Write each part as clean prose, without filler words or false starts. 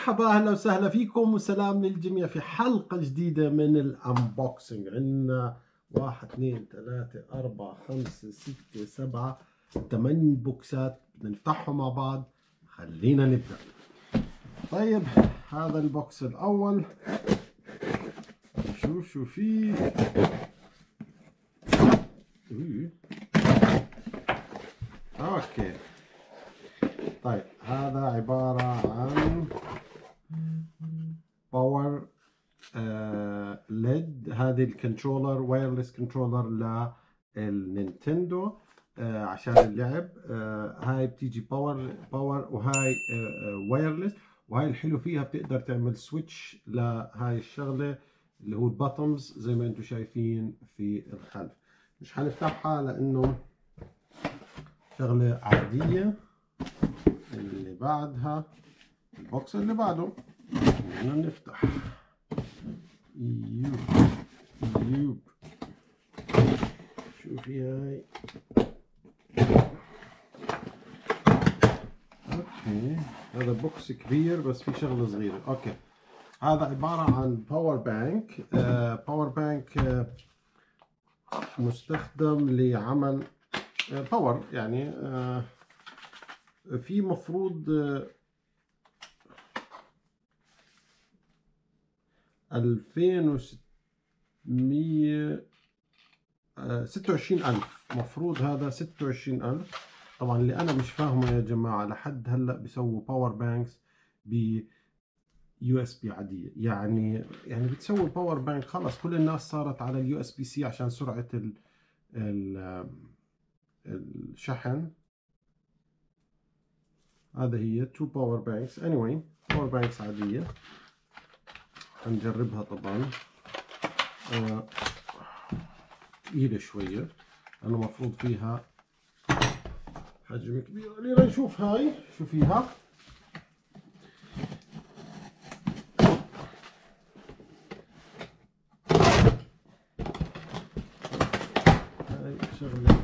مرحبا، اهلا وسهلا فيكم وسلام للجميع في حلقة جديدة من الانبوكسنج. عندنا 1 2 3 4 5 6 7 8 بوكسات بدنا نفتحهم مع بعض. خلينا نبدأ. طيب هذا البوكس الأول، نشوف شو فيه. اوكي، طيب هذا عبارة عن باور ليد. هذه الكنترولر، وايرلس كنترولر للنينتندو عشان اللعب. هاي بتيجي باور وهاي وايرلس. وهاي الحلو فيها بتقدر تعمل سويتش لهاي الشغلة اللي هو الباتمز زي ما انتم شايفين في الخلف. مش حنفتحها لانه شغلة عادية. اللي بعدها البوكس اللي بعده بدنا نفتح. يوب شوفي هاي. اوكي، هذا بوكس كبير بس في شغله صغيره. اوكي، هذا عباره عن باور بانك. باور بانك مستخدم لعمل باور، يعني في مفروض 26,000 مفروض. هذا 26,000. طبعا اللي انا مش فاهمه يا جماعه، لحد هلا بيسووا باور بانكس ب يو اس بي عاديه. يعني بتسوي باور بانك، خلص كل الناس صارت على اليو اس بي سي عشان سرعه الشحن. هذا هي تو باور بانكس. anyway باور بانكس عاديه هنجربها. طبعا تقيله شويه لانه مفروض فيها حجم كبير. خلينا نشوف هاي شو فيها. هاي شغلة.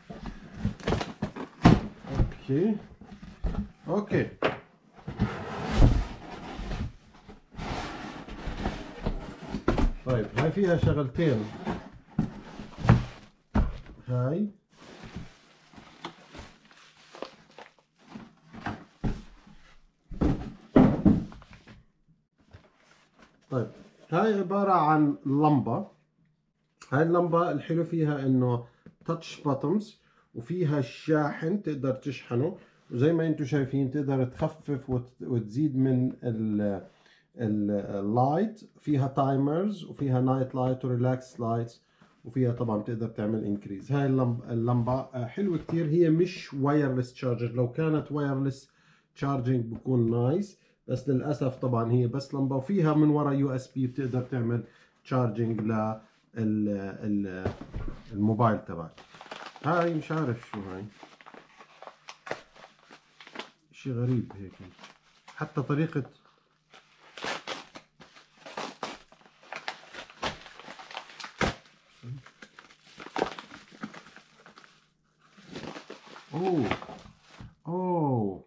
اوكي طيب هاي فيها شغلتين. هاي طيب هاي عبارة عن لمبة. هاي اللمبة الحلو فيها انه تاتش باتمز، وفيها الشاحن تقدر تشحنه. وزي ما انتم شايفين تقدر تخفف وتزيد من اللايت. فيها تايمرز وفيها نايت لايت وريلاكس لايتس، وفيها طبعا بتقدر تعمل انكريز. هاي اللمبة حلوة كتير. هي مش وايرلس تشارجر، لو كانت وايرلس تشارجنج بكون نايس، بس للأسف طبعا هي بس لمبة. وفيها من ورا يو اس بي بتقدر تعمل تشارجنج الموبايل تبعك. هاي مش عارف شو هاي، شي غريب هيك. حتى طريقة اوه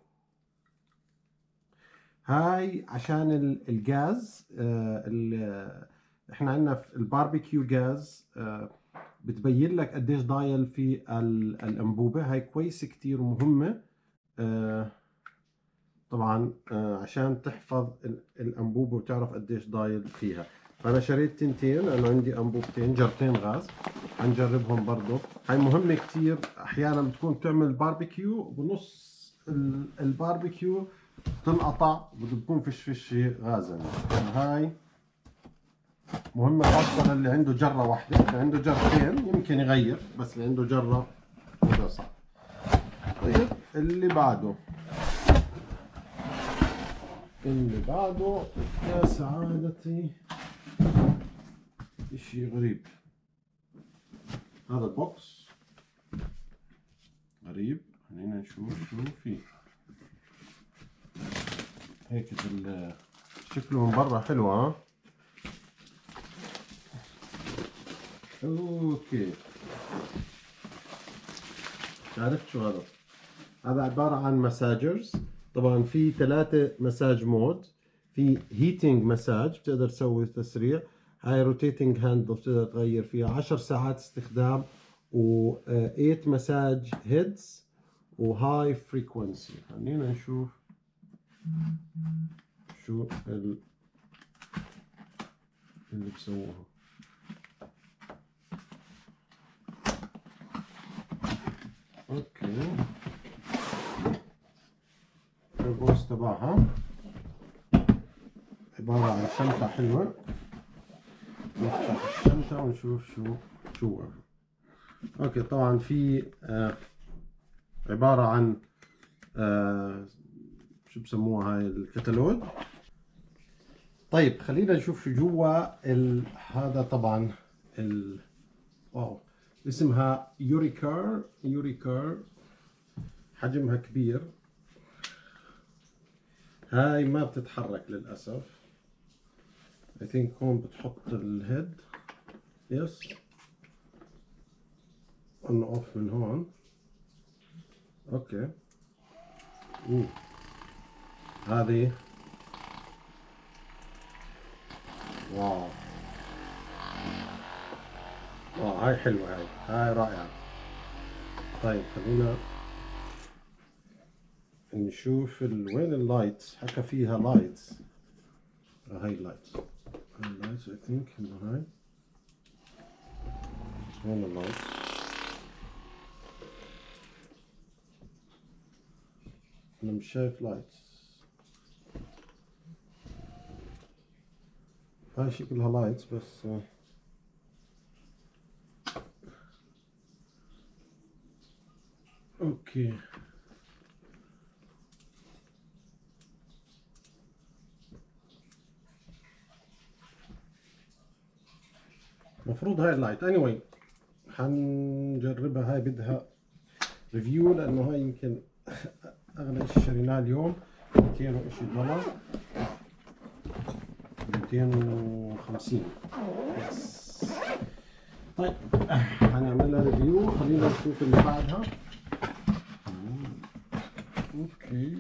هاي عشان الجاز. احنا عندنا في الباربيكيو جاز. بتبين لك قديش ضايل في الانبوبه. هاي كويسه كتير ومهمه. طبعا عشان تحفظ الانبوبه وتعرف قديش ضايل فيها. فانا شريت تنتين لانه عندي انبوبتين، جرتين غاز حنجربهم برضو. هاي مهمه كتير. احيانا بتكون تعمل باربيكيو بنص الباربيكيو تنقطع، بده يكون فيش غازا. هاي مهمة خاصة للي عنده جرة واحدة. اللي عنده جرتين يمكن يغير، بس اللي عنده جرة هذا صعب. طيب اللي بعده يا سعادتي اشي غريب. هذا البوكس غريب. خلينا نشوف شو فيه. هيك شكله من برا حلو. ها اوكي، عرفت شو هذا. هذا عبارة عن مساجرز. طبعا في 3 مساج مود. في هيتنج مساج بتقدر تسوي تسريع. هاي روتيتنج هاند بتقدر تغير فيها. 10 ساعات استخدام، و 8 مساج هيدز وهاي فريكونسي. خلينا نشوف شو اللي بسووها. اوكي، البوس تبعها عبارة عن شنطة حلوة. نفتح الشنطة ونشوف شو جوا. اوكي، طبعا في عبارة عن شو بسموها هاي الكتالوج. طيب خلينا نشوف شو جوا هذا. طبعا واو، اسمها يوريكار، حجمها كبير. هاي ما بتتحرك للأسف. I think هون بتحط الهيد. يس، on off من هون. اوكي. هذه واو، هاي حلوة، هاي رائعة. طيب خلينا نشوف وين اللايتس. حكى فيها لايتس. هاي اللايتس I think انه هاي هون اللايتس. انا مش شايف لايتس. هاي شكلها لايتس بس. اوكي، المفروض هاي اللايت. anyway حنجربها. هاي بدها ريفيو لانه هاي يمكن اغلى شيء شريناه اليوم. 200 وإشي دولار، 250. يس. طيب هنعملها ريفيو. خلينا نشوف اللي بعدها. اوكي،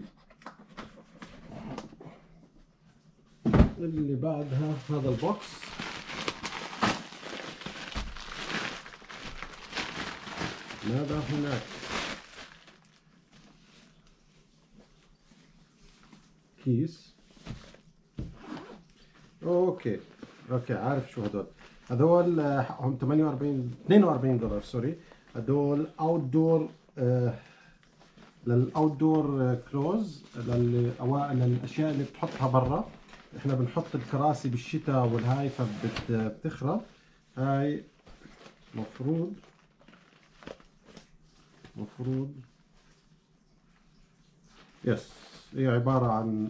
اللي بعدها هذا البوكس. ماذا هناك؟ كيس. اوكي عارف شو هذول هم 42 دولار سوري. هذول اوت دور، للاوت دور كلوز، للاشياء اللي بتحطها برا. احنا بنحط الكراسي بالشتاء والهاي فبتخرب. هاي مفروض يس، هي عبارة عن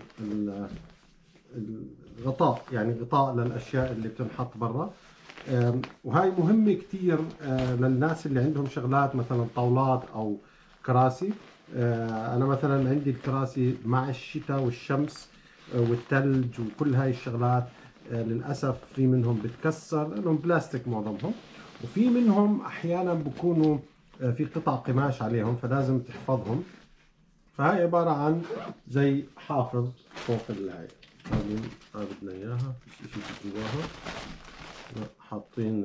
الغطاء، يعني غطاء للأشياء اللي بتنحط برا. وهاي مهمة كتير للناس اللي عندهم شغلات مثلا طاولات أو كراسي. أنا مثلا عندي الكراسي مع الشتاء والشمس والثلج وكل هاي الشغلات. للأسف في منهم بتكسر لأنهم بلاستيك معظمهم، وفي منهم أحيانا بكونوا في قطع قماش عليهم فلازم تحفظهم. فهاي عبارة عن زي حافظ فوق الهاي. هاي بدنا اياها، فيش اشي جواها. حاطين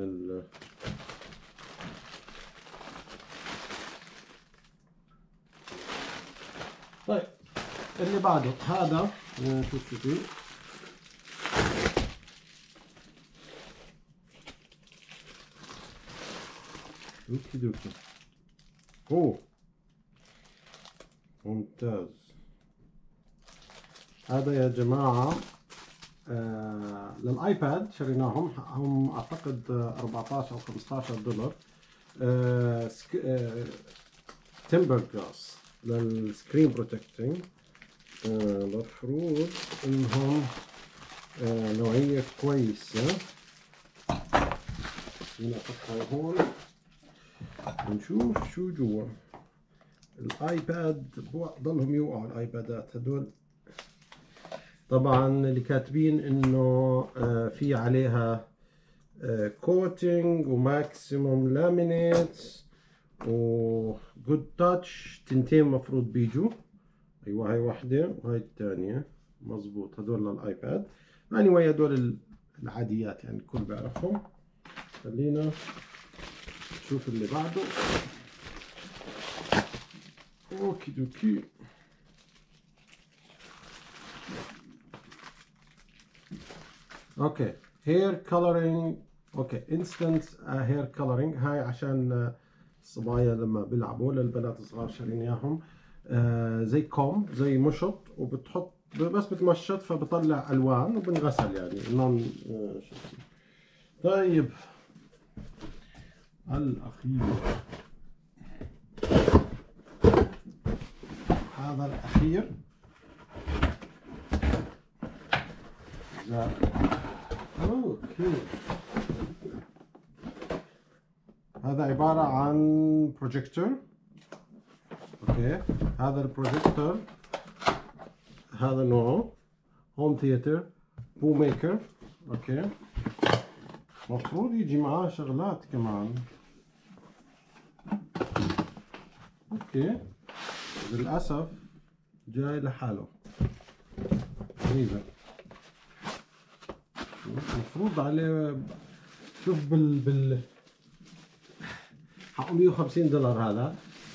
طيب اللي بعده هذا نشوف شو فيه. اوكي دوكي. اوه ممتاز. هذا يا جماعة للايباد شريناهم. هم اعتقد 14 او 15 دولار. تمبر جلاس للسكرين بروتكتنج. المفروض انهم نوعية كويسة. نحطها هون ونشوف شو جوا. الايباد ضلهم يوقعوا الايبادات هدول. طبعا اللي كاتبين انه في عليها كوتنج وماكسيموم لامينيتس وجود تاتش. تنتين مفروض بيجوا. ايوه هاي واحدة وهاي الثانية. مظبوط، هدول للايباد. anyway هدول العاديات يعني الكل بيعرفهم. خلينا نشوف اللي بعده. اوكي دوكي. اوكي هير كولرينج. اوكي انستنت هير كولرينج. هاي عشان الصبايا لما بيلعبوا، للبنات الصغار شارين اياهم. زي كوم، زي مشط، وبتحط بس بتمشط فبطلع الوان وبنغسل يعني نون شو اسمه. طيب الاخير، هذا الاخير اوكي. هذا عبارة عن بروجيكتور. اوكي هذا البروجيكتور هذا نوعه هوم ثياتر بو ميكر. اوكي مفروض يجي معاه شغلات كمان. اوكي للأسف جاي لحاله غريبة. مفروض عليه، شوف حقه $150 هذا.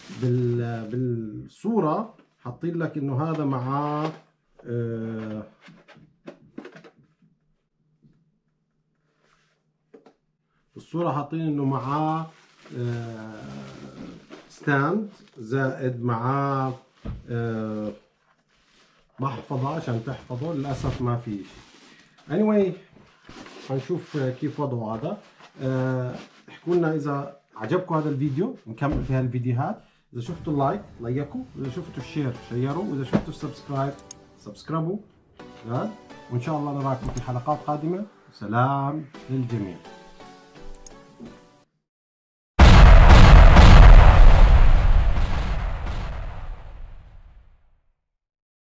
بالصورة حاطين لك انه هذا معاه بالصورة حاطين انه معاه ستاند، زائد معاه محفظة عشان تحفظه. للأسف ما في شيء. anyway هنشوف كيف وضعه هذا. احكوا لنا إذا عجبكم هذا الفيديو، نكمل في هالفيديوهات. إذا شفتوا اللايك لايكوا، وإذا شفتوا الشير شيروا، وإذا شفتوا السبسكرايب سبسكرايبوا. وإن شاء الله نراكم في حلقات قادمة. سلام للجميع.